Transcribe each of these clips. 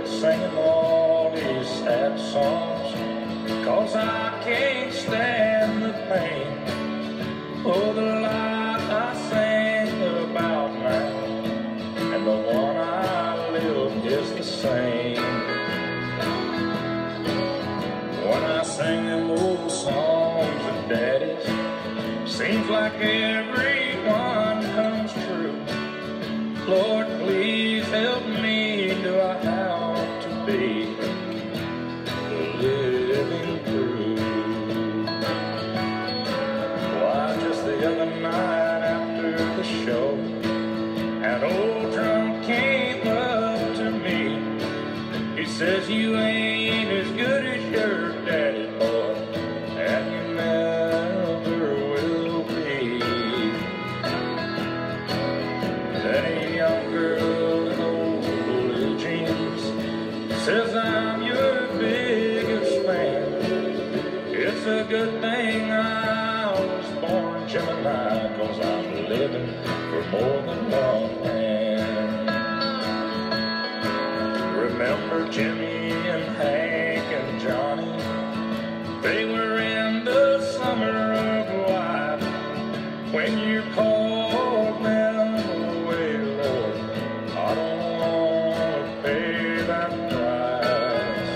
singing all these sad songs, 'cause I can't stand the pain. Oh, the life I sing about now and the one I live is the same. When I sing them old songs of daddy's, seems like every one comes true. Lord, please help me. Do I have to be living through? Why, just the other night after the show, an old drunk came up to me. He says, you ain't as good as your daddy, boy, and you never will be. Then a young girl in old blue jeans says, I'm your biggest fan. It's a good thing I was born Gemini, 'cause I'm living for more than one man. Remember Jimmy and Hank and Johnny? They were in the summer of life. When you called them away, Lord, I don't want to pay that price.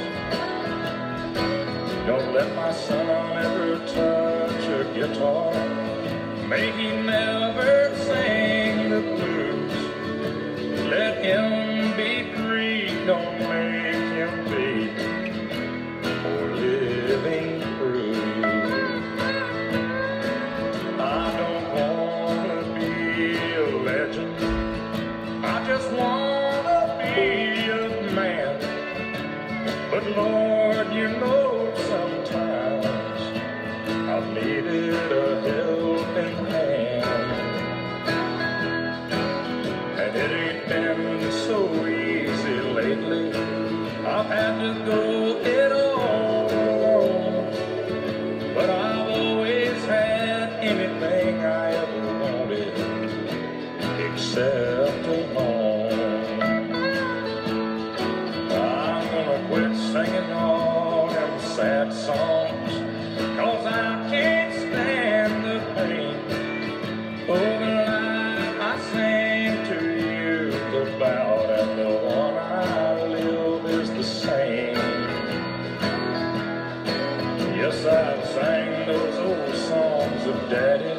Don't let my son ever touch a guitar. May he never sing the blues. Let him be free, don't make him be for living through. I don't want to be a legend, I just want to be a man. But Lord, you know sometimes I've needed a helping hand. And it ain't been so easy lately. I've had to go it all alone, but I've always had anything I ever wanted except a home. I'm gonna quit singing all them sad songs, 'cause I can't stand the pain. Oh, the life I sing to you about and the one I live is the same. Yes, I've sang those old songs of daddy,